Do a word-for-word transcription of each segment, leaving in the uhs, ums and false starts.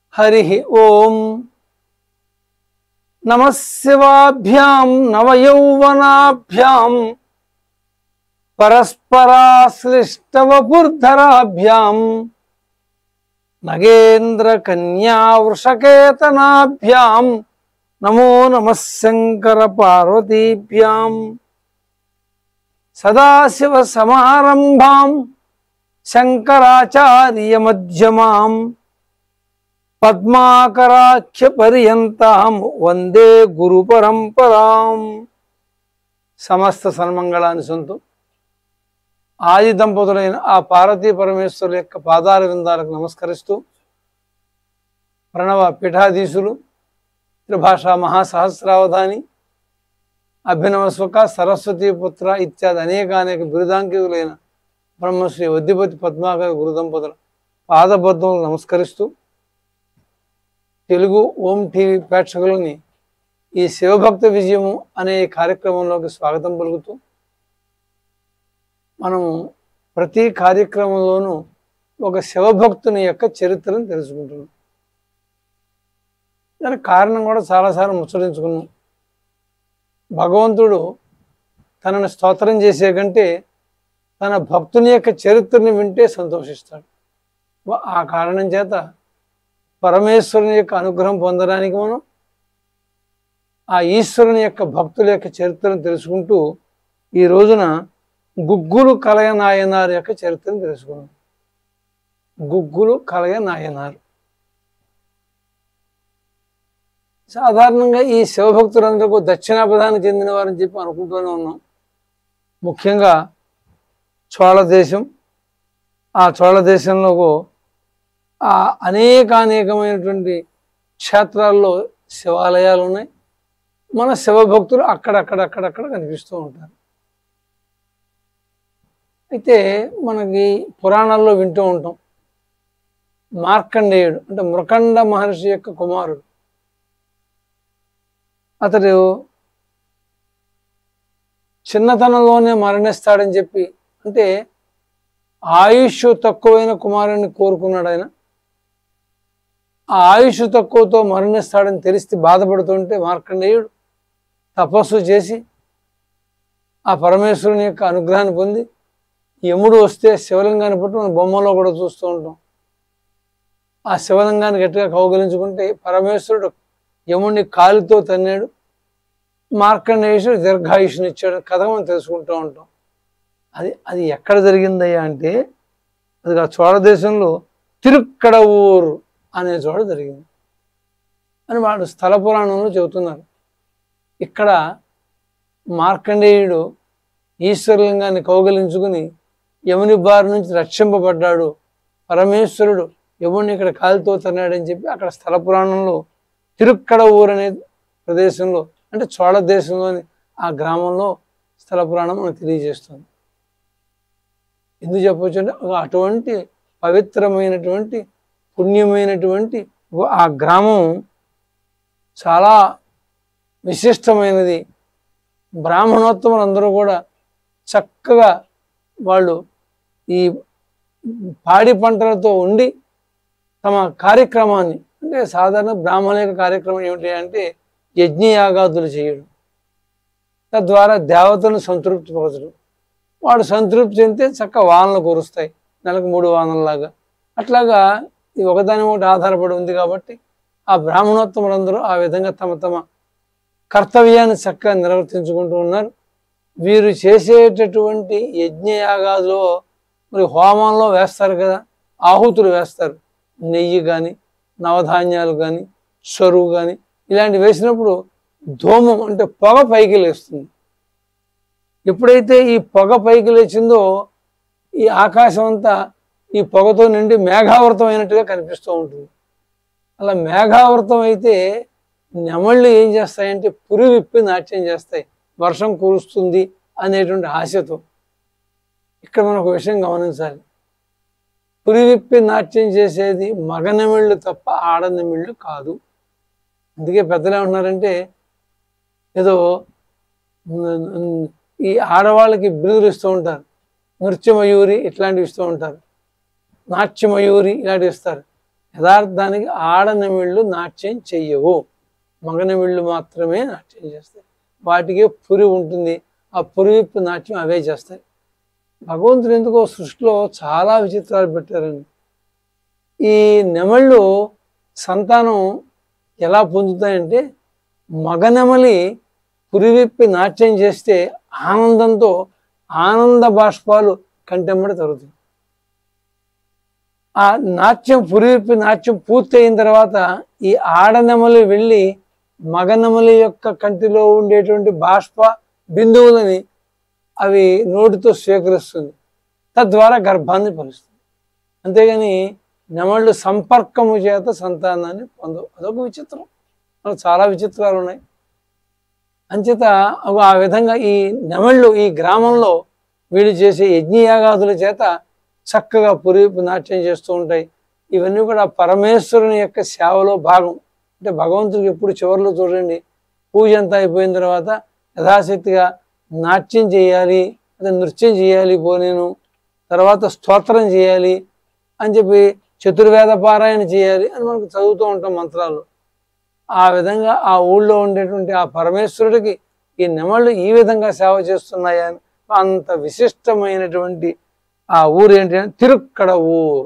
హరి ఓం నమః శివాభ్యాం నవయౌవనాభ్యాం పరస్పరాశ్లిష్టవపుర్ధరాభ్యాం నగేంద్ర కన్యా వృషకేతనాభ్యాం నమో నమః శంకర పార్వతీభ్యాం సదాశివ సమారంభాం శంకరాచార్య మధ్యమాం పద్మాకరాఖ్య పర్యంతాం వందే గురు పరంపరాం. సమస్త సన్మంగళాన్ని సొంతం ఆది దంపతులైన ఆ పార్వతీ పరమేశ్వరుల యొక్క పాదాల విందాలకు నమస్కరిస్తూ ప్రణవ పీఠాధీశులు త్రిభాషా మహాసహస్రావధాని అభినవ సుఖ సరస్వతీ పుత్ర ఇత్యాది అనేక అనేక బిరుదాంకితులైన బ్రహ్మశ్రీ వద్దిపతి పద్మాకర గురు దంపతుల పాదబద్ధములు నమస్కరిస్తూ తెలుగు ఓం టీవీ ప్రేక్షకులని ఈ శివభక్త విజయము అనే కార్యక్రమంలోకి స్వాగతం పలుకుతూ మనము ప్రతి కార్యక్రమంలోనూ ఒక శివభక్తుని యొక్క చరిత్రను తెలుసుకుంటున్నాం. దానికి కారణం కూడా చాలాసార్లు ముచ్చరించుకున్నాం. భగవంతుడు తనను స్తోత్రం చేసే కంటే తన భక్తుని యొక్క చరిత్రని వింటే సంతోషిస్తాడు. ఆ కారణం చేత పరమేశ్వరుని యొక్క అనుగ్రహం పొందడానికి మనం ఆ ఈశ్వరుని యొక్క భక్తుల యొక్క చరిత్రను తెలుసుకుంటూ ఈ రోజున గుగ్గులు కలయ నాయనారు యొక్క చరిత్రను తెలుసుకున్నాం. గుగ్గులు కలయ నాయనారు సాధారణంగా ఈ శివభక్తులందరికీ దక్షిణాపదానికి చెందిన వారని చెప్పి అనుకుంటూనే ఉన్నాం. ముఖ్యంగా చోళ దేశం, ఆ చోళ దేశంలో ఆ అనేక అనేకమైనటువంటి క్షేత్రాల్లో శివాలయాలు ఉన్నాయి. మన శివభక్తులు అక్కడక్కడక్కడక్కడ కనిపిస్తూ ఉంటారు. అయితే మనకి పురాణాల్లో వింటూ ఉంటాం, మార్కండేయుడు అంటే మృకండ మహర్షి యొక్క కుమారుడు. అతడు చిన్నతనంలోనే మరణిస్తాడని చెప్పి, అంటే ఆయుష్ తక్కువైన కుమారుడిని కోరుకున్నాడు ఆయన. ఆ ఆయుష్ తక్కువతో మరణిస్తాడని తెలిసి బాధపడుతుంటే మార్కండేయుడు తపస్సు చేసి ఆ పరమేశ్వరుని యొక్క అనుగ్రహాన్ని పొంది యముడు వస్తే శివలింగాన్ని పట్టు మన బొమ్మలో కూడా చూస్తూ ఉంటాం. ఆ శివలింగాన్ని గట్టిగా కౌగిలించుకుంటే పరమేశ్వరుడు యముడిని కాలుతో తన్నాడు, మార్కండేయుడు దీర్ఘాయుష్ని ఇచ్చాడు కథ మనం తెలుసుకుంటూ ఉంటాం. అది అది ఎక్కడ జరిగిందయ్యా అంటే అది ఆ చోళ దేశంలో తిరుక్కడవూరు అనే చోట జరిగింది అని వాడు స్థల పురాణంలో చెబుతున్నారు. ఇక్కడ మార్కండేయుడు ఈశ్వరలింగాన్ని కౌగలించుకుని యముని బారి నుంచి రక్షింపబడ్డాడు, పరమేశ్వరుడు యముడిని ఇక్కడ కాలుతో తన్నాడని చెప్పి అక్కడ స్థల పురాణంలో తిరుక్కడవూరు అనే ప్రదేశంలో అంటే చోళ దేశంలోని ఆ గ్రామంలో స్థల పురాణం మనకు తెలియజేస్తుంది. ఎందుకు చెప్పవచ్చు అంటే అటువంటి పవిత్రమైనటువంటి పుణ్యమైనటువంటి ఆ గ్రామం చాలా విశిష్టమైనది. బ్రాహ్మణోత్తములు అందరూ కూడా చక్కగా వాళ్ళు ఈ పాడి పంటలతో ఉండి తమ కార్యక్రమాన్ని, అంటే సాధారణ బ్రాహ్మణ యొక్క కార్యక్రమం ఏమిటి అంటే యజ్ఞయాగాదులు చేయడం, తద్వారా దేవతలను సంతృప్తి పరచడం. వాడు సంతృప్తి చెందితే చక్క వానలు కురుస్తాయి, నెలకు మూడు వానల్లాగా. అట్లాగా ఇది ఒకదాని ఒకటి ఆధారపడి ఉంది కాబట్టి ఆ బ్రాహ్మణోత్తములందరూ ఆ విధంగా తమ తమ కర్తవ్యాన్ని చక్కగా నిర్వర్తించుకుంటూ ఉన్నారు. వీరు చేసేటటువంటి యజ్ఞయాగాదులో మరి హోమంలో వేస్తారు కదా, ఆహుతులు వేస్తారు, నెయ్యి కానీ నవధాన్యాలు కానీ చరువు కానీ ఇలాంటివి వేసినప్పుడు ధూమం అంటే పొగ పైకి లేస్తుంది. ఎప్పుడైతే ఈ పొగ పైకి లేచిందో ఈ ఆకాశం అంతా ఈ పొగతో నిండి మేఘావృతం అయినట్టుగా కనిపిస్తూ ఉంటుంది. అలా మేఘావృతం అయితే నెమళ్ళు ఏం చేస్తాయంటే పురి విప్పి నాట్యం చేస్తాయి, వర్షం కురుస్తుంది అనేటువంటి ఆశతో. ఇక్కడ మనం ఒక విషయం గమనించాలి, పురి విప్పి నాట్యం చేసేది మగ నెమిళ్ళు తప్ప ఆడ నెమిళ్ళు కాదు. అందుకే పెద్దలు ఏమంటున్నారంటే ఏదో ఈ ఆడవాళ్ళకి బిరుదులు ఇస్తూ ఉంటారు, నృత్యమయూరి ఇట్లాంటివి ఇస్తూ ఉంటారు, నాట్యమయూరి ఇలాంటివి ఇస్తారు. యథార్థానికి ఆడనమిళ్ళు నాట్యం చెయ్యవు, మగనమిళ్ళు మాత్రమే నాట్యం చేస్తాయి. వాటికే పురి ఉంటుంది, ఆ పురి విప్పు నాట్యం అవే చేస్తాయి. భగవంతుడు ఎందుకో సృష్టిలో చాలా విచిత్రాలు పెట్టారండి. ఈ నెమళ్ళు సంతానం ఎలా పొందుతాయంటే, మగనెమలి పురివిప్పి నాట్యం చేస్తే ఆనందంతో ఆనంద బాష్పాలు కంటెమ్మడి తరుగుతాయి. ఆ నాట్యం పురివిప్పి నాట్యం పూర్తి అయిన తర్వాత ఈ ఆడనెమలి వెళ్ళి మగనెమలి యొక్క కంటిలో ఉండేటువంటి బాష్ప బిందువులని అవి నోటితో స్వీకరిస్తుంది, తద్వారా గర్భాన్ని పరుస్తుంది. అంతేగాని నెమళ్ళు సంపర్కము చేత సంతానాన్ని పొందవు. అదొక విచిత్రం. మనకు చాలా విచిత్రాలు ఉన్నాయి. అంచేత ఆ విధంగా ఈ నెమళ్ళు ఈ గ్రామంలో వీళ్ళు చేసే యజ్ఞయాగాదుల చేత చక్కగా పురివిప్పు నాట్యం చేస్తూ ఉంటాయి. ఇవన్నీ కూడా పరమేశ్వరుని యొక్క సేవలో భాగం. అంటే భగవంతుడికి ఎప్పుడు చివరిలో చూడండి, పూజ అంతా అయిపోయిన తర్వాత యథాశక్తిగా నాట్యం చేయాలి, అదే నృత్యం చేయాలి, పోనేను తర్వాత స్తోత్రం చేయాలి అని చెప్పి చతుర్వేద పారాయణ చేయాలి అని మనకు చదువుతూ ఉంటాం మంత్రాలు. ఆ విధంగా ఆ ఊళ్ళో ఉండేటువంటి ఆ పరమేశ్వరుడికి ఈ నెమళ్ళు ఈ విధంగా సేవ చేస్తున్నాయని అంత విశిష్టమైనటువంటి ఆ ఊరు ఏంటి అంటే తిరుక్కడ ఊరు.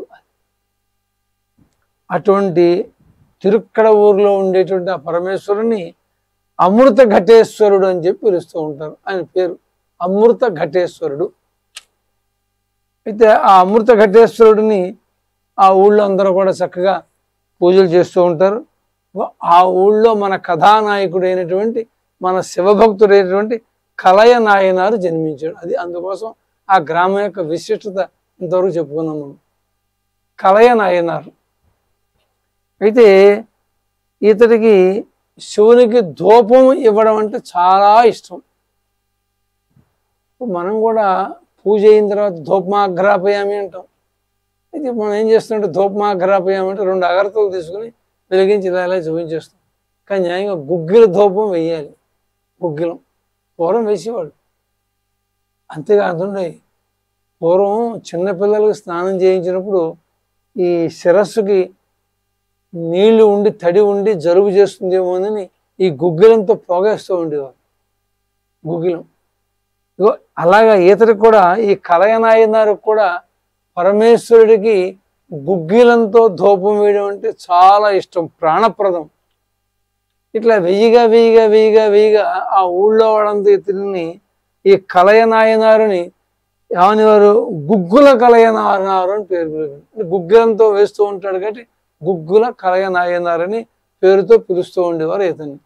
అటువంటి తిరుక్కడ ఊరిలో ఉండేటువంటి ఆ పరమేశ్వరుని అమృత ఘటేశ్వరుడు అని చెప్పి పిలుస్తూ ఉంటారు. ఆయన పేరు అమృత ఘటేశ్వరుడు. అయితే ఆ అమృత ఘటేశ్వరుడిని ఆ ఊళ్ళో అందరూ కూడా చక్కగా పూజలు చేస్తూ ఉంటారు. ఆ ఊళ్ళో మన కథానాయకుడైనటువంటి మన శివభక్తుడైనటువంటి కలయ నాయనారు జన్మించాడు. అది అందుకోసం ఆ గ్రామం యొక్క విశిష్టత ఇంతవరకు చెప్పుకున్నాం మనం. కలయ నాయనారు అయితే ఇతడికి శివునికి ధూపం ఇవ్వడం అంటే చాలా ఇష్టం. మనం కూడా పూజ అయిన తర్వాత ధూపమాగ్రాపయామి అంటాం. అయితే మనం ఏం చేస్తుంటే ధూపమాగ్రాపయామి అంటే రెండు అగరతలు తీసుకుని వెలిగించి ఇలా ఇలా చూపించేస్తాం. కానీ న్యాయంగా గుగ్గిల ధూపం వెయ్యాలి. గుగ్గిలం పూర్వం వేసేవాడు. అంతేకాకుండా పూర్వం చిన్నపిల్లలకు స్నానం చేయించినప్పుడు ఈ శిరస్సుకి నీళ్లు ఉండి తడి ఉండి జలుబు చేస్తుందేమోనని ఈ గుగ్గిలంతో పొగేస్తూ ఉండేవారు. గుగ్గిలం ఇగో అలాగా ఈతడికి కూడా ఈ కలయనాయనారికి కూడా పరమేశ్వరుడికి గుగ్గిలంతో ధూపం వేయడం అంటే చాలా ఇష్టం, ప్రాణప్రదం. ఇట్లా వెయ్యిగా వెయ్యిగా వెయ్యిగా వెయ్యిగా ఆ ఊళ్ళో వాళ్ళంతా ఇతడిని ఈ కలయనాయనారుని ఏమని వారు గుగ్గుల కలయనాయనారు అని పేరు పిలిపారు. గుగ్గిలంతో వేస్తూ ఉంటాడు కాబట్టి గుగ్గుల కలయనాయనారని పేరుతో పిలుస్తూ ఉండేవారు ఇతన్ని.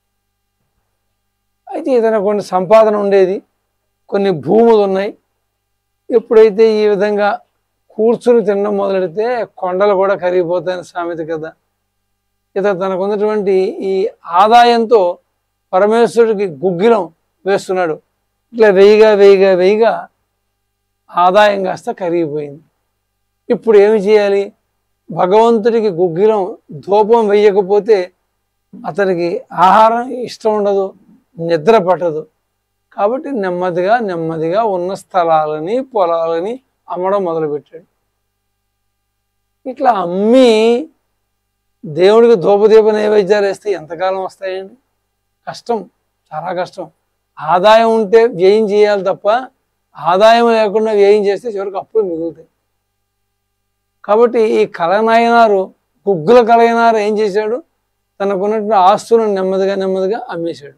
అయితే ఇతను కొన్ని సంపాదన ఉండేది, కొన్ని భూములు ఉన్నాయి. ఎప్పుడైతే ఈ విధంగా కూర్చుని తినడం మొదలెడితే కొండలు కూడా కరిగిపోతాయని సామెత కదా. ఇతను తనకు ఉన్నటువంటి ఈ ఆదాయంతో పరమేశ్వరుడికి గుగ్గిలం వేస్తున్నాడు. ఇట్లా వెయ్యిగా వెయ్యిగా వెయ్యిగా ఆదాయం కాస్త కరిగిపోయింది. ఇప్పుడు ఏమి చేయాలి? భగవంతుడికి గుగ్గిలం ధూపం వేయకపోతే అతనికి ఆహారం ఇష్టం ఉండదు, నిద్ర పట్టదు. కాబట్టి నెమ్మదిగా నెమ్మదిగా ఉన్న స్థలాలని పొలాలని అమ్మడం మొదలుపెట్టాడు. ఇట్లా అమ్మి దేవుడికి ధూపదీప నైవేద్యాలు వేస్తే ఎంతకాలం వస్తాయండి? కష్టం, చాలా కష్టం. ఆదాయం ఉంటే వ్యయం చేయాలి తప్ప ఆదాయం లేకుండా వ్యయం చేస్తే చివరికి అప్పుడు మిగులుతాయి. కాబట్టి ఈ కలనాయనారు గుగ్గుల కలయనారు ఏం చేశాడు? తనకున్నటువంటి ఆస్తులను నెమ్మదిగా నెమ్మదిగా అమ్మేశాడు.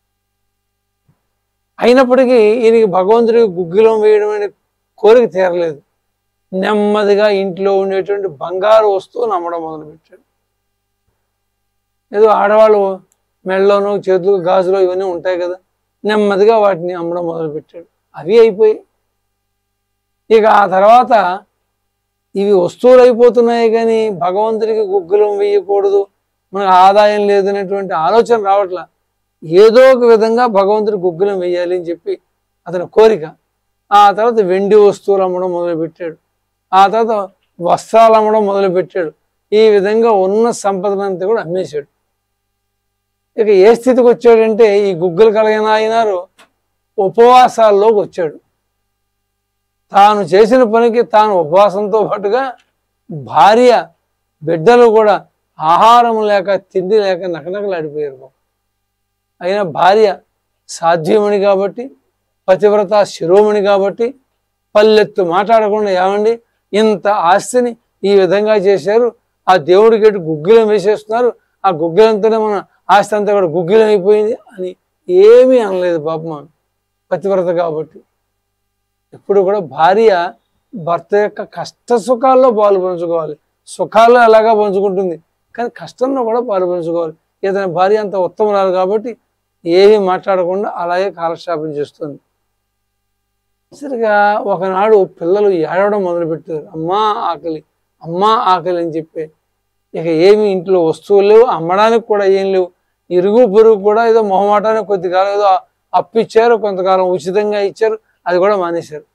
అయినప్పటికీ ఈయనకి భగవంతుడికి గుగ్గిలం వేయడం అనే కోరిక తీరలేదు. నెమ్మదిగా ఇంట్లో ఉండేటువంటి బంగారు వస్తువులు అమ్మడం మొదలుపెట్టాడు. ఏదో ఆడవాళ్ళు మెళ్ళలోనూ చేతులు గాజులు ఇవన్నీ ఉంటాయి కదా, నెమ్మదిగా వాటిని అమ్మడం మొదలుపెట్టాడు. అవి అయిపోయి ఇక ఆ తర్వాత ఇవి వస్తువులు అయిపోతున్నాయి కానీ భగవంతుడికి గుగ్గిలం వేయకూడదు, మనకు ఆదాయం లేదనేటువంటి ఆలోచన రావట్లా. ఏదో ఒక విధంగా భగవంతుడి గుగ్గిలం వేయాలి అని చెప్పి అతని కోరిక. ఆ తర్వాత వెండి వస్తువులు అమ్మడం మొదలుపెట్టాడు. ఆ తర్వాత వస్త్రాలు అమ్మడం మొదలుపెట్టాడు. ఈ విధంగా ఉన్న సంపదనంతా కూడా అమ్మేశాడు. ఇక ఏ స్థితికి వచ్చాడంటే ఈ గుగ్గిల కలయనాయనారు ఉపవాసాల్లోకి వచ్చాడు. తాను చేసిన పనికి తాను ఉపవాసంతో పాటుగా భార్య బిడ్డలు కూడా ఆహారం లేక తిండి లేక నకనకలాడిపోయారు. అయినా భార్య సాధ్యమణి కాబట్టి, పతివ్రత శిరోమణి కాబట్టి పల్లెత్తు మాట్లాడకుండా, ఏమండి ఇంత ఆస్తిని ఈ విధంగా చేశారు, ఆ దేవుడికి ఎటు గుగ్గిలం వేసేస్తున్నారు, ఆ గుగ్గిలంతోనే మన ఆస్తి అంతా కూడా గుగ్గిలం అయిపోయింది అని ఏమీ అనలేదు పాపం, పతివ్రత కాబట్టి. ఎప్పుడు కూడా భార్య భర్త యొక్క కష్ట సుఖాల్లో పాలు పంచుకోవాలి. సుఖాల్లో ఎలాగా పంచుకుంటుంది, కానీ కష్టంలో కూడా పాలు పంచుకోవాలి. ఏదైనా భార్య అంత ఉత్తమరాలు కాబట్టి ఏమీ మాట్లాడకుండా అలాగే కాలక్షేపం చేస్తుంది. సరిగా ఒకనాడు పిల్లలు ఏడవడం మొదలుపెట్టారు, అమ్మా ఆకలి, అమ్మా ఆకలి అని చెప్పి. ఇక ఏమి ఇంట్లో వస్తువులు లేవు, అమ్మడానికి కూడా ఏం లేవు. ఇరుగు పొరుగు కూడా ఏదో మొహమాటానికి కొద్దికాలం ఏదో అప్పు ఇచ్చారు, కొంతకాలం ఉచితంగా ఇచ్చారు, అది కూడా మానేశారు.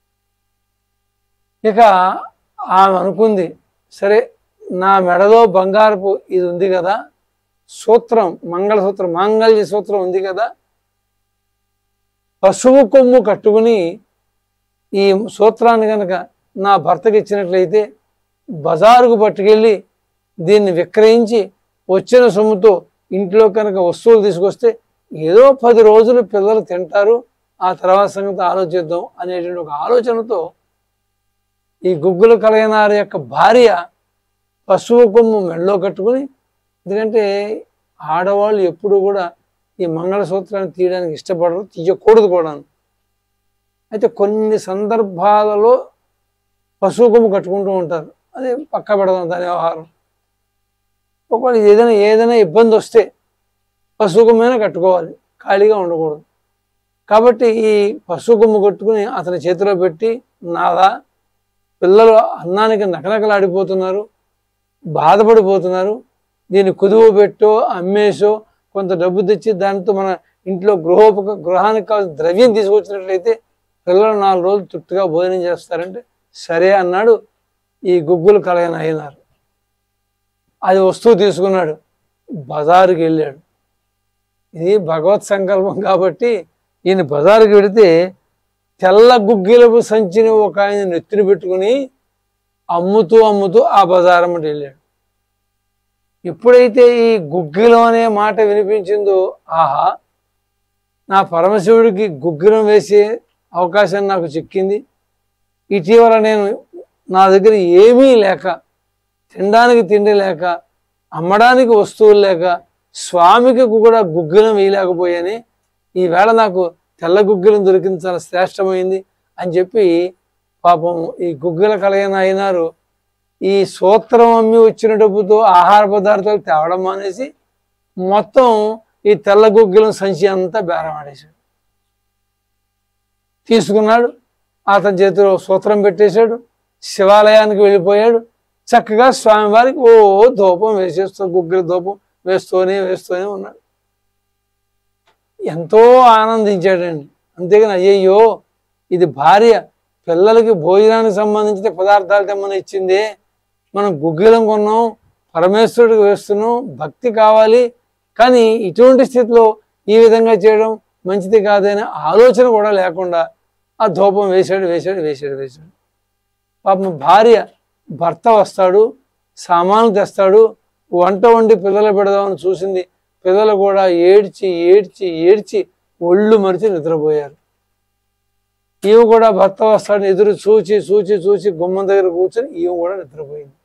ఇక ఆమె అనుకుంది, సరే నా మెడలో బంగారపు ఇది ఉంది కదా, సూత్రం మంగళసూత్రం మాంగళ్య సూత్రం ఉంది కదా, పశువు కొమ్ము కట్టుకుని ఈ సూత్రాన్ని కనుక నా భర్తకి ఇచ్చినట్లయితే బజారుకు పట్టుకెళ్ళి దీన్ని విక్రయించి వచ్చిన సొమ్ముతో ఇంట్లో కనుక వస్తువులు తీసుకొస్తే ఏదో పది రోజులు పిల్లలు తింటారు, ఆ తర్వాత సంగతి ఆలోచిద్దాం అనేటువంటి ఒక ఆలోచనతో ఈ గుగ్గుల కలయనారి యొక్క భార్య పశువు కొమ్ము మెడలో కట్టుకుని, ఎందుకంటే ఆడవాళ్ళు ఎప్పుడు కూడా ఈ మంగళసూత్రాన్ని తీయడానికి ఇష్టపడరు, తీయకూడదు కూడా. అయితే కొన్ని సందర్భాలలో పశువు కొమ్ము కట్టుకుంటూ ఉంటారు, అదే పక్క పెడదాం దాని వ్యవహారం. ఒకవేళ ఏదైనా ఏదైనా ఇబ్బంది వస్తే పశువు కొమ్మైనా కట్టుకోవాలి, ఖాళీగా ఉండకూడదు. కాబట్టి ఈ పశువు కొమ్ము కట్టుకుని అతని చేతిలో పెట్టి, నాదా పిల్లలు అన్నానికి నకనకలాడిపోతున్నారు, బాధపడిపోతున్నారు, దీన్ని కుదువ పెట్టో అమ్మేసో కొంత డబ్బు తెచ్చి దానితో మన ఇంట్లో గృహోపక గృహానికి కావాల్సిన ద్రవ్యం తీసుకొచ్చినట్లయితే పిల్లలు నాలుగు రోజులు తృప్తిగా భోజనం చేస్తారంటే సరే అన్నాడు ఈ గుగ్గులు కలయన అయినారు. అది వస్తువు తీసుకున్నాడు, బజారుకి వెళ్ళాడు. ఇది భగవత్ సంకల్పం కాబట్టి ఈయన బజారుకి వెళితే తెల్ల గుగ్గిలపు సంచిని ఒక ఆయన నెత్తిని పెట్టుకుని అమ్ముతూ అమ్ముతూ ఆ బజారం అంటే వెళ్ళాడు. ఎప్పుడైతే ఈ గుగ్గిలం అనే మాట వినిపించిందో, ఆహా నా పరమశివుడికి గుగ్గిలం వేసే అవకాశం నాకు చిక్కింది, ఇటీవల నేను నా దగ్గర ఏమీ లేక, తినడానికి తిండి లేక, అమ్మడానికి వస్తువులు లేక, స్వామికి కూడా గుగ్గిలం వేయలేకపోయాని, ఈవేళ నాకు తెల్ల గుగ్గిలం దొరికింది, చాలా శ్రేష్టమైంది అని చెప్పి పాపం ఈ గుగ్గిల కలయన అయినారు ఈ సూత్రం అమ్మి వచ్చిన డబ్బుతో ఆహార పదార్థాలు తేవడం మానేసి మొత్తం ఈ తెల్ల గుగ్గిలం సంచి అంతా బేరం ఆడేశాడు. తీసుకున్నాడు, అతని చేతిలో సూత్రం పెట్టేశాడు, శివాలయానికి వెళ్ళిపోయాడు. చక్కగా స్వామివారికి ఓ ధూపం వేసేస్తూ గుగ్గిల ధూపం వేస్తూనే వేస్తూనే ఉన్నాడు. ఎంతో ఆనందించాడండి. అంతేగాని అయ్యయ్యో ఇది భార్య పిల్లలకి భోజనానికి సంబంధించిన పదార్థాలు తెమ్మని ఇచ్చిందే, మనం గుగ్గిలం కొన్నాం, పరమేశ్వరుడికి వేస్తున్నాం, భక్తి కావాలి, కానీ ఇటువంటి స్థితిలో ఈ విధంగా చేయడం మంచిది కాదనే ఆలోచన కూడా లేకుండా ఆ ధూపం వేశాడు వేశాడు వేశాడు వేశాడు పాపం భార్య భర్త వస్తాడు, సామాను తెస్తాడు, వంట వండి పిల్లలు పెడదామని చూసింది. పిల్లలు కూడా ఏడ్చి ఏడ్చి ఏడ్చి ఒళ్ళు మరిచి నిద్రపోయారు. ఈమె కూడా భర్త వస్తాడని ఎదురు చూచి చూచి చూచి గుమ్మం దగ్గర కూర్చొని ఈమె కూడా నిద్రపోయింది.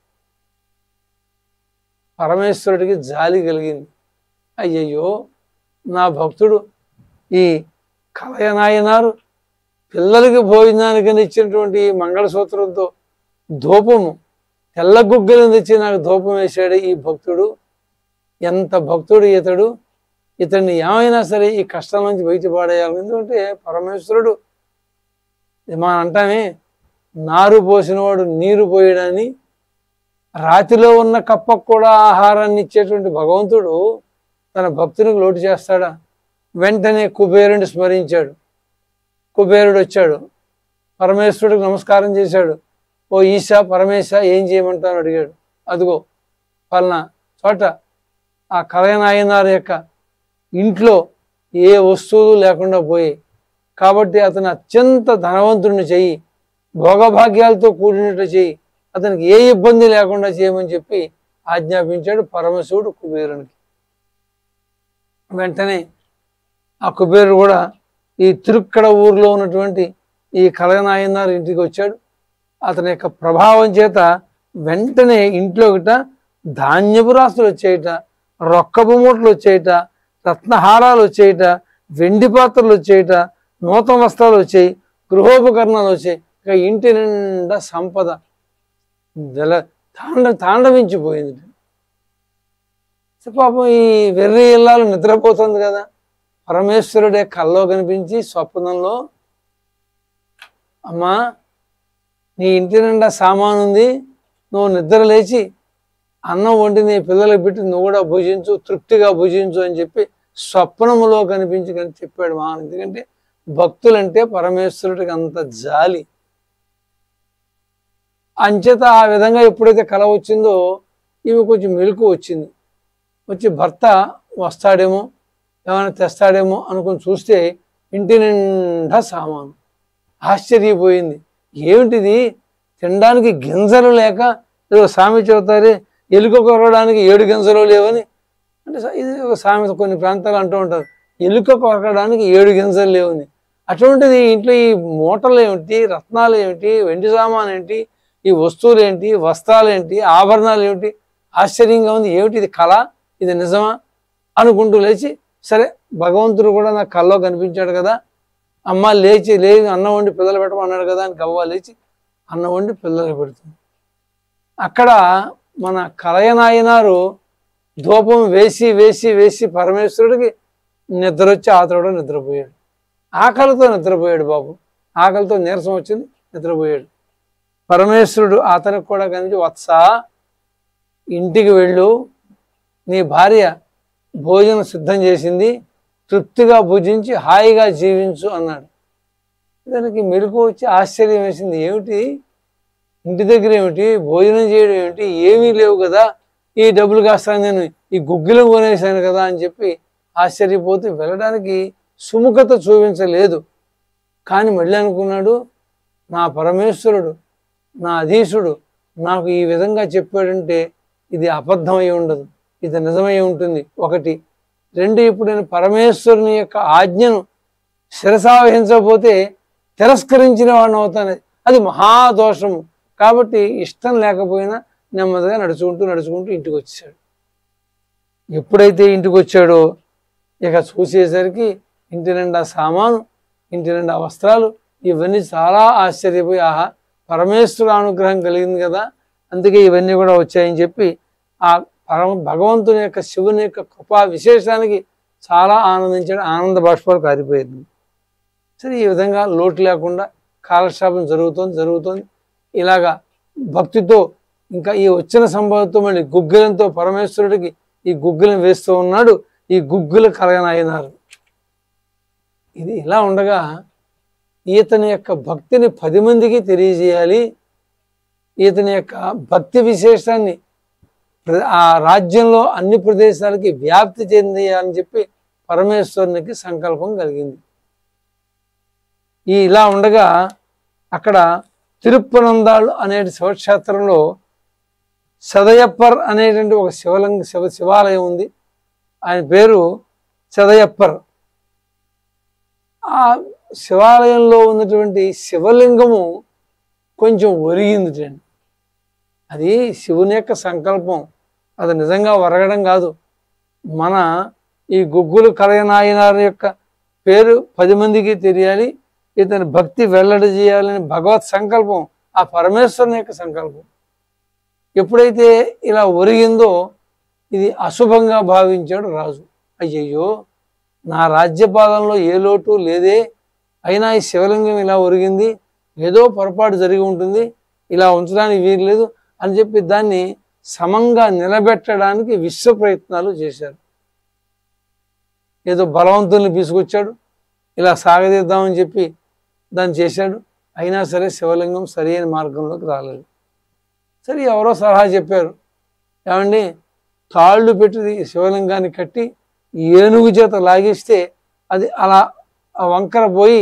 పరమేశ్వరుడికి జాలి కలిగింది. అయ్యయ్యో నా భక్తుడు ఈ కలయనాయనారు పిల్లలకి భోజనానికి ఇచ్చినటువంటి మంగళసూత్రంతో ధూపము తెల్ల గుగ్గిలను తెచ్చి నాకు ధూపం వేశాడు ఈ భక్తుడు, ఎంత భక్తుడు ఇతడు, ఇతన్ని ఏమైనా సరే ఈ కష్టం నుంచి బయటపడేయాలి. ఎందుకంటే పరమేశ్వరుడు మనం అంటామే నారు పోసినవాడు నీరు పోయడని, రాతిలో ఉన్న కప్పకు కూడా ఆహారాన్ని ఇచ్చేటువంటి భగవంతుడు తన భక్తునికి లోటు చేస్తాడా? వెంటనే కుబేరుని స్మరించాడు. కుబేరుడు వచ్చాడు, పరమేశ్వరుడికి నమస్కారం చేశాడు. ఓ ఈశా పరమేశ ఏం చేయమంటాను అడిగాడు. అదిగో పలానా చోట ఆ కలయనాయనారు యొక్క ఇంట్లో ఏ వస్తువులు లేకుండా పోయి, కాబట్టి అతను అత్యంత ధనవంతుడిని చెయ్యి, భోగభాగ్యాలతో కూడినట్లు చెయ్యి, అతనికి ఏ ఇబ్బంది లేకుండా చేయమని చెప్పి ఆజ్ఞాపించాడు పరమశివుడు కుబేరునికి. వెంటనే ఆ కుబేరుడు కూడా ఈ తిరుక్కడ ఊరిలో ఉన్నటువంటి ఈ కలగనాయనారు ఇంటికి వచ్చాడు. అతని యొక్క ప్రభావం చేత వెంటనే ఇంట్లో ఒకట ధాన్యపు రాసులు వచ్చేయట, రొక్కపు మూటలు వచ్చేయట, రత్నహారాలు వచ్చేయట, వెండి పాత్రలు వచ్చేయట, నూతన వస్త్రాలు వచ్చాయి, గృహోపకరణాలు వచ్చాయి. ఇక ఇంటి నిండా సంపద జల తాండ తాండవించిపోయింది. పాపం ఈ వెర్రి ఇల్లాలు నిద్రపోతుంది కదా. పరమేశ్వరుడే కల్లో కనిపించి స్వప్నంలో, అమ్మా నీ ఇంటి నిండా సామాను ఉంది, నువ్వు నిద్ర లేచి అన్నం వండి నీ పిల్లలకు పెట్టి నువ్వు కూడా భుజించు, తృప్తిగా భుజించు అని చెప్పి స్వప్నములో కనిపించి కానీ చెప్పాడు మా. ఎందుకంటే భక్తులంటే పరమేశ్వరుడికి అంత జాలి. అంచేత ఆ విధంగా ఎప్పుడైతే కల వచ్చిందో ఈమె కొంచెం మెలకు వచ్చింది. వచ్చి భర్త వస్తాడేమో ఏమైనా తెస్తాడేమో అనుకుని చూస్తే ఇంటి నిండా సామాను. ఆశ్చర్యపోయింది. ఏమిటిది, తినడానికి గింజలు లేక ఏదో సామెత చెబుతారే, ఎలుక కొరకడానికి ఏడు గింజలు లేవని. అంటే ఇది ఒక సామెత కొన్ని ప్రాంతాలు అంటూ ఉంటారు, ఎలుక కొరకడానికి ఏడు గింజలు లేవని. అటువంటిది ఇంట్లో ఈ మూటలు ఏమిటి, రత్నాలు ఏమిటి, వెండి సామాను ఏంటి, ఈ వస్తువులు ఏంటి, వస్త్రాలు ఏంటి, ఆభరణాలు ఏమిటి, ఆశ్చర్యంగా ఉంది. ఏమిటి ఇది, కళ, ఇది నిజమా అనుకుంటూ లేచి, సరే భగవంతుడు కూడా నాకు కల్లో కనిపించాడు కదా, అమ్మ లేచి లేచి అన్నం వండి పిల్లలు పెట్టమన్నాడు కదా అని గవ్వ లేచి అన్నం వండి పిల్లలు పెడుతుంది. అక్కడ మన కలయనాయనారు ధూపం వేసి వేసి వేసి పరమేశ్వరుడికి నిద్ర వచ్చి ఆతడు నిద్రపోయాడు. ఆకలితో నిద్రపోయాడు బాబు, ఆకలితో నీరసం వచ్చింది, నిద్రపోయాడు. పరమేశ్వరుడు అతనికి కూడా కనిపించి, వత్స ఇంటికి వెళ్ళు, నీ భార్య భోజనం సిద్ధం చేసింది, తృప్తిగా భుజించి హాయిగా జీవించు అన్నాడు. దానికి మెలకు వచ్చి ఆశ్చర్యం వేసింది. ఏమిటి ఇంటి దగ్గర ఏమిటి, భోజనం చేయడం ఏమిటి, ఏమీ లేవు కదా, ఈ డబ్బులు కాస్తాను నేను ఈ గుగ్గిలం కొనేసాను కదా అని చెప్పి ఆశ్చర్యపోతూ వెళ్ళడానికి సుముఖత చూపించలేదు. కానీ మళ్ళీ అనుకున్నాడు, నా పరమేశ్వరుడు నా అధీశుడు నాకు ఈ విధంగా చెప్పాడంటే ఇది అబద్ధమై ఉండదు, ఇది నిజమై ఉంటుంది. ఒకటి. రెండు, ఇప్పుడు నేను పరమేశ్వరుని యొక్క ఆజ్ఞను శిరసావహించకపోతే తిరస్కరించిన వాడిని అవుతాను, అది మహాదోషము. కాబట్టి ఇష్టం లేకపోయినా నెమ్మదిగా నడుచుకుంటూ నడుచుకుంటూ ఇంటికి వచ్చాడు. ఎప్పుడైతే ఇంటికి వచ్చాడో ఇక చూసేసరికి ఇంటి నిండా సామాను, ఇంటి నిండా వస్త్రాలు, ఇవన్నీ చాలా ఆశ్చర్యపోయి, ఆహా పరమేశ్వర అనుగ్రహం కలిగింది కదా, అందుకే ఇవన్నీ కూడా వచ్చాయని చెప్పి ఆ పరమ భగవంతుని యొక్క శివుని యొక్క కృపా విశేషానికి చాలా ఆనందించాడు. ఆనంద బాష్పాలు కారిపోయింది. సరే ఈ విధంగా లోటు లేకుండా కాలక్షేపం జరుగుతోంది జరుగుతోంది ఇలాగా భక్తితో ఇంకా ఈ వచ్చిన సంభవంతో మళ్ళీ గుగ్గిలంతో పరమేశ్వరుడికి ఈ గుగ్గిలం వేస్తూ ఉన్నాడు ఈ గుగ్గుల కలగనాయనారు. ఇది ఇలా ఉండగా ఈతని యొక్క భక్తిని పది మందికి తెలియజేయాలి, ఈతని యొక్క భక్తి విశేషాన్ని ఆ రాజ్యంలో అన్ని ప్రదేశాలకి వ్యాప్తి చెందేయాలని చెప్పి పరమేశ్వరునికి సంకల్పం కలిగింది. ఈ ఇలా ఉండగా అక్కడ తిరుప్పనందాళ్ళు అనే శివక్షేత్రంలో చదయప్పర్ అనేటువంటి ఒక శివలింగ శివ శివాలయం ఉంది. ఆయన పేరు చదయప్పర్. ఆ శివాలయంలో ఉన్నటువంటి శివలింగము కొంచెం ఒరిగింది. అది శివుని యొక్క సంకల్పం, అది నిజంగా ఒరగడం కాదు. మన ఈ గుగ్గులు కలయనాయనారు యొక్క పేరు పది మందికి తెలియాలి, ఇతని భక్తి వెల్లడి చేయాలని భగవత్ సంకల్పం, ఆ పరమేశ్వరుని యొక్క సంకల్పం. ఎప్పుడైతే ఇలా ఒరిగిందో ఇది అశుభంగా భావించాడు రాజు. అయ్యయ్యో నా రాజ్యపాలనలో ఏ లోటు లేదే, అయినా ఈ శివలింగం ఇలా ఒరిగింది, ఏదో పొరపాటు జరిగి ఉంటుంది, ఇలా ఉంచడానికి వీలు లేదు అని చెప్పి దాన్ని సమంగా నిలబెట్టడానికి విశ్వ ప్రయత్నాలు చేశారు. ఏదో బలవంతుల్ని తీసుకొచ్చాడు, ఇలా సాగదీద్దామని చెప్పి దాన్ని చేశాడు. అయినా సరే శివలింగం సరైన మార్గంలోకి రాలేదు. సరే ఎవరో సలహా చెప్పారు, ఏమండి తాళ్ళు పెట్టి శివలింగాన్ని కట్టి ఏనుగు చేత లాగిస్తే అది అలా వంకర పోయి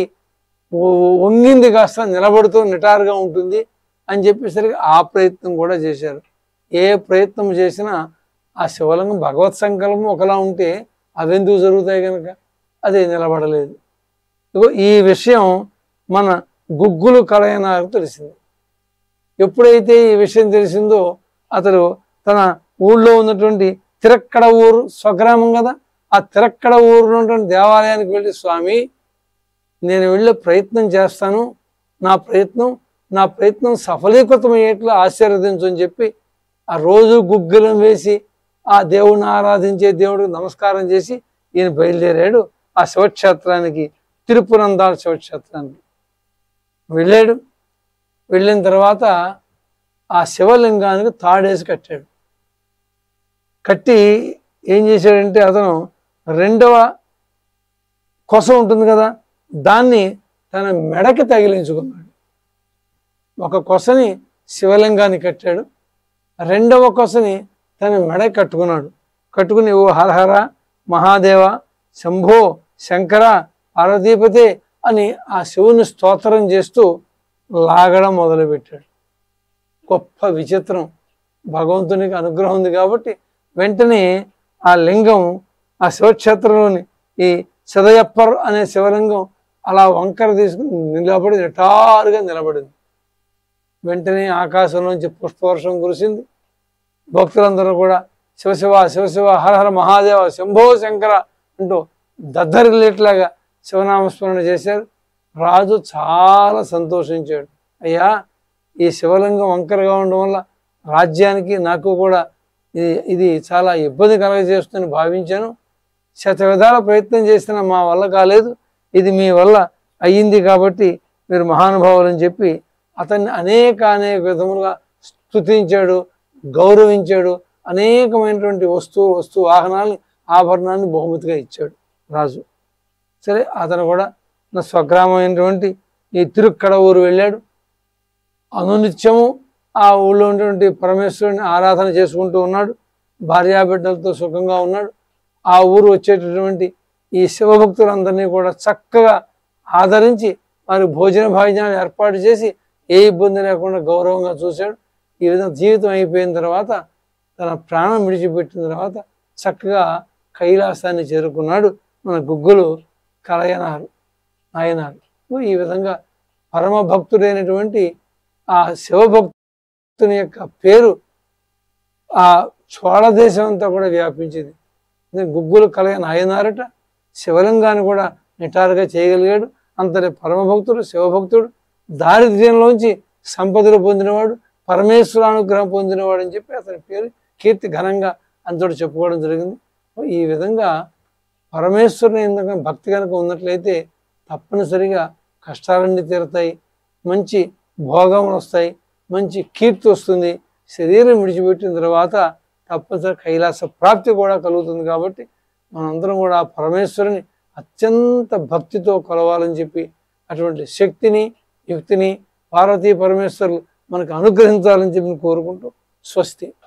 వంగింది కాస్త నిలబడుతూ నిటారుగా ఉంటుంది అని చెప్పేసరికి ఆ ప్రయత్నం కూడా చేశారు. ఏ ప్రయత్నం చేసినా ఆ శివలింగం భగవత్ సంకల్పం ఒకలా ఉంటే అవెందుకు జరుగుతాయి కనుక అదే నిలబడలేదు. ఇగో ఈ విషయం మన గుగ్గులు కలయనాకు తెలిసింది. ఎప్పుడైతే ఈ విషయం తెలిసిందో అతడు తన ఊళ్ళో ఉన్నటువంటి తిరక్కడ ఊరు స్వగ్రామం కదా, ఆ తిరక్కడ ఊరు ఉన్నటువంటి దేవాలయానికి వెళ్ళి, స్వామి నేను వెళ్ళే ప్రయత్నం చేస్తాను, నా ప్రయత్నం నా ప్రయత్నం సఫలీకృతమయ్యేట్లు ఆశీర్వదించు అని చెప్పి ఆ రోజు గుగ్గులం వేసి ఆ దేవుడిని ఆరాధించే దేవుడికి నమస్కారం చేసి ఈయన బయలుదేరాడు ఆ శివక్షేత్రానికి, తిరుపురందాల శివక్షేత్రానికి వెళ్ళాడు. వెళ్ళిన తర్వాత ఆ శివలింగానికి తాడేసి కట్టాడు. కట్టి ఏం చేశాడంటే అతను రెండవ కొస ఉంటుంది కదా, దాన్ని తన మెడకి తగిలించుకున్నాడు. ఒక కొసని శివలింగాన్ని కట్టాడు, రెండవ కొసని తన మెడకి కట్టుకున్నాడు. కట్టుకుని ఓ హరహర మహాదేవ శంభో శంకర పార్వతీపతే అని ఆ శివుని స్తోత్రం చేస్తూ లాగడం మొదలుపెట్టాడు. గొప్ప విచిత్రం, భగవంతునికి అనుగ్రహం ఉంది కాబట్టి వెంటనే ఆ లింగం ఆ శివక్షేత్రంలోని ఈ సదయప్పర్ అనే శివలింగం అలా వంకర తీసుకుని నిలబడి నిటారుగా నిలబడింది. వెంటనే ఆకాశంలోంచి పుష్పవర్షం కురిసింది. భక్తులందరూ కూడా శివశివ శివశివ హరహర మహాదేవ శంభో శంకర అంటూ దద్దరిల్లేట్లాగా శివనామస్మరణ చేశారు. రాజు చాలా సంతోషించాడు. అయ్యా, ఈ శివలింగం వంకరగా ఉండడం వల్ల రాజ్యానికి నాకు కూడా ఇది ఇది చాలా ఇబ్బంది కలగజేస్తుందని భావించాను. శత విధాల ప్రయత్నం చేసినా మా వల్ల కాలేదు, ఇది మీ వల్ల అయ్యింది కాబట్టి మీరు మహానుభావులు అని చెప్పి అతన్ని అనేక అనేక విధములుగా స్తుతించాడు, గౌరవించాడు. అనేకమైనటువంటి వస్తువు వస్తువు వాహనాన్ని ఆభరణాన్ని బహుమతిగా ఇచ్చాడు రాజు. సరే, అతను కూడా నా స్వగ్రామైనటువంటి ఈ తిరుక్కడ ఊరు వెళ్ళాడు. అనునిత్యము ఆ ఊళ్ళో ఉన్నటువంటి పరమేశ్వరుని ఆరాధన చేసుకుంటూ ఉన్నాడు. భార్యాబిడ్డలతో సుఖంగా ఉన్నాడు. ఆ ఊరు వచ్చేటటువంటి ఈ శివభక్తులందరినీ కూడా చక్కగా ఆదరించి వారి భోజన భాగ్యాలు ఏర్పాటు చేసి ఏ ఇబ్బంది లేకుండా గౌరవంగా చూశాడు. ఈ విధంగా జీవితం అయిపోయిన తర్వాత తన ప్రాణం విడిచిపెట్టిన తర్వాత చక్కగా కైలాసాన్ని చేరుకున్నాడు మన గుగ్గులు కలయనారు నాయనారు. ఈ విధంగా పరమ భక్తుడైనటువంటి ఆ శివభక్తుని యొక్క పేరు ఆ చోళ దేశం అంతా కూడా వ్యాపించింది. గుగ్గులు కలయ నాయనారట శివలింగాన్ని కూడా నిటారుగా చేయగలిగాడు. అంతటి పరమభక్తుడు శివభక్తుడు, దారిద్ర్యంలోంచి సంపదలు పొందినవాడు, పరమేశ్వరానుగ్రహం పొందినవాడు అని చెప్పి అతని పేరు కీర్తి ఘనంగా అంతటి చెప్పుకోవడం జరిగింది. ఈ విధంగా పరమేశ్వరుని ఎందుకంటే భక్తి కనుక ఉన్నట్లయితే తప్పనిసరిగా కష్టాలన్నీ తీరుతాయి, మంచి భోగములు వస్తాయి, మంచి కీర్తి వస్తుంది. శరీరం విడిచిపెట్టిన తర్వాత తప్పనిసరి కైలాస ప్రాప్తి కూడా కలుగుతుంది. కాబట్టి మనందరం కూడా పరమేశ్వరుని అత్యంత భక్తితో కొలవాలని చెప్పి అటువంటి శక్తిని యుక్తిని పార్వతీ పరమేశ్వరులు మనకు అనుగ్రహించాలని చెప్పి కోరుకుంటూ స్వస్తి.